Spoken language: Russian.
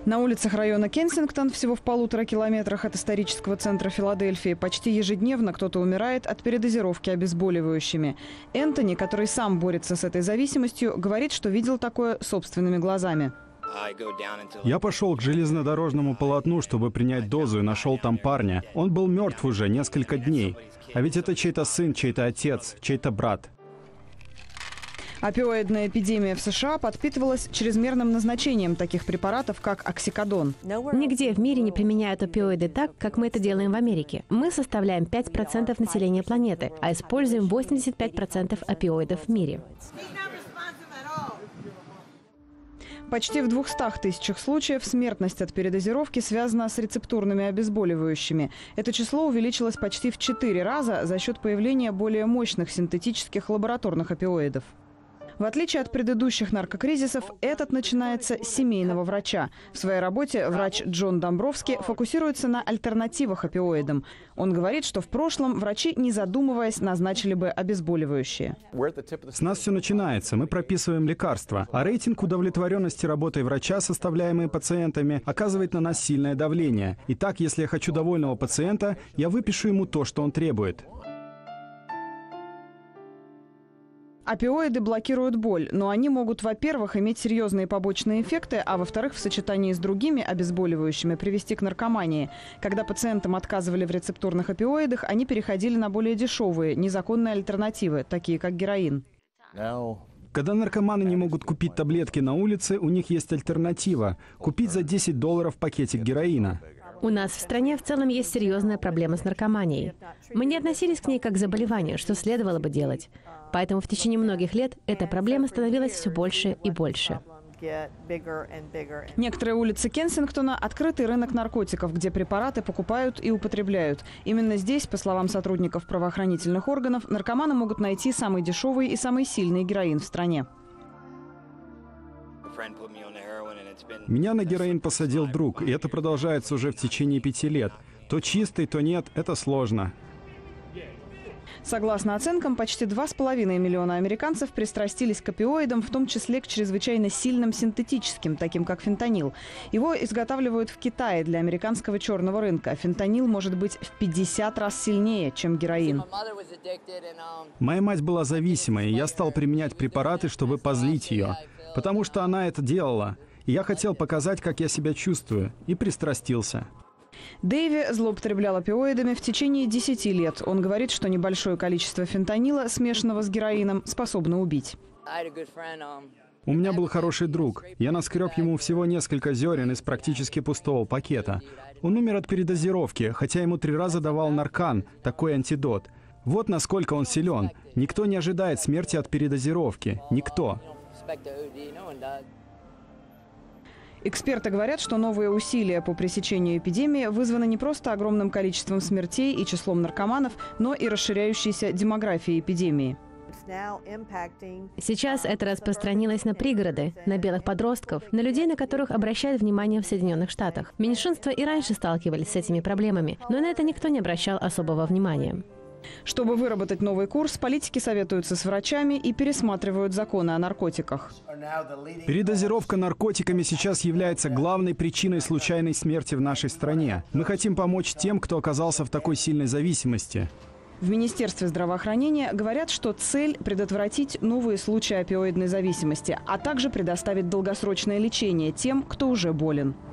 На улицах района Кенсингтон, всего в 1,5 километрах от исторического центра Филадельфии, почти ежедневно кто-то умирает от передозировки обезболивающими. Энтони, который сам борется с этой зависимостью, говорит, что видел такое собственными глазами. Я пошел к железнодорожному полотну, чтобы принять дозу, и нашел там парня. Он был мертв уже несколько дней. А ведь это чей-то сын, чей-то отец, чей-то брат. Опиоидная эпидемия в США подпитывалась чрезмерным назначением таких препаратов, как оксикодон. Нигде в мире не применяют опиоиды так, как мы это делаем в Америке. Мы составляем 5% населения планеты, а используем 85% опиоидов в мире. Почти в 200 тысячах случаев смертность от передозировки связана с рецептурными обезболивающими. Это число увеличилось почти в 4 раза за счет появления более мощных синтетических лабораторных опиоидов. В отличие от предыдущих наркокризисов, этот начинается с семейного врача. В своей работе врач Джон Домбровский фокусируется на альтернативах опиоидам. Он говорит, что в прошлом врачи, не задумываясь, назначили бы обезболивающие. С нас все начинается. Мы прописываем лекарства. А рейтинг удовлетворенности работой врача, составляемый пациентами, оказывает на нас сильное давление. Итак, если я хочу довольного пациента, я выпишу ему то, что он требует. Опиоиды блокируют боль, но они могут, во-первых, иметь серьезные побочные эффекты, а во-вторых, в сочетании с другими обезболивающими привести к наркомании. Когда пациентам отказывали в рецептурных опиоидах, они переходили на более дешевые, незаконные альтернативы, такие как героин. Когда наркоманы не могут купить таблетки на улице, у них есть альтернатива – купить за $10 пакетик героина. У нас в стране в целом есть серьезная проблема с наркоманией. Мы не относились к ней как к заболеванию, что следовало бы делать. Поэтому в течение многих лет эта проблема становилась все больше и больше. Некоторые улицы Кенсингтона – открытый рынок наркотиков, где препараты покупают и употребляют. Именно здесь, по словам сотрудников правоохранительных органов, наркоманы могут найти самый дешевый и самый сильный героин в стране. Меня на героин посадил друг, и это продолжается уже в течение 5 лет. То чистый, то нет – это сложно. Согласно оценкам, почти 2,5 миллиона американцев пристрастились к опиоидам, в том числе к чрезвычайно сильным синтетическим, таким как фентанил. Его изготавливают в Китае для американского черного рынка. Фентанил может быть в 50 раз сильнее, чем героин. Моя мать была зависимой, и я стал применять препараты, чтобы позлить ее, потому что она это делала. И я хотел показать, как я себя чувствую, и пристрастился. Дэйви злоупотреблял опиоидами в течение 10 лет. Он говорит, что небольшое количество фентанила, смешанного с героином, способно убить. У меня был хороший друг. Я наскреб ему всего несколько зерен из практически пустого пакета. Он умер от передозировки, хотя ему 3 раза давал наркан, такой антидот. Вот насколько он силен. Никто не ожидает смерти от передозировки. Никто. Эксперты говорят, что новые усилия по пресечению эпидемии вызваны не просто огромным количеством смертей и числом наркоманов, но и расширяющейся демографией эпидемии. Сейчас это распространилось на пригороды, на белых подростков, на людей, на которых обращают внимание в Соединенных Штатах. Меньшинства и раньше сталкивались с этими проблемами, но на это никто не обращал особого внимания. Чтобы выработать новый курс, политики советуются с врачами и пересматривают законы о наркотиках. Передозировка наркотиками сейчас является главной причиной случайной смерти в нашей стране. Мы хотим помочь тем, кто оказался в такой сильной зависимости. В Министерстве здравоохранения говорят, что цель – предотвратить новые случаи опиоидной зависимости, а также предоставить долгосрочное лечение тем, кто уже болен.